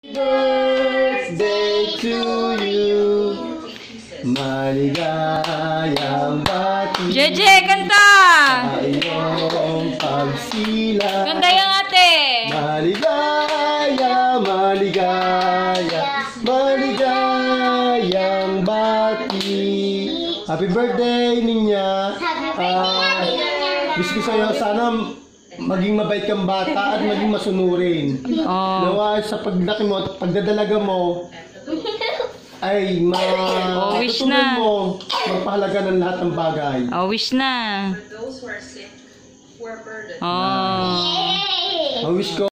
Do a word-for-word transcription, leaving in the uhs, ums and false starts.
Birthday to you. Maligayang bati. Jeje, kanta! Sa iyong pagsilang. Ganda yung ate. Maligaya, maligaya, maligayang bati. Happy birthday, Ninya. Uh, wish ko sa'yo, sana maging mabait kang bata at maging masunurin. Oh. Nawa sa paglaki mo at pagdadalaga mo, ay ma oh, wish na. mo magpahalaga ng lahat ng bagay. Oh, wish na. Those who are sick, who are burdened. Oh. Ang wish ko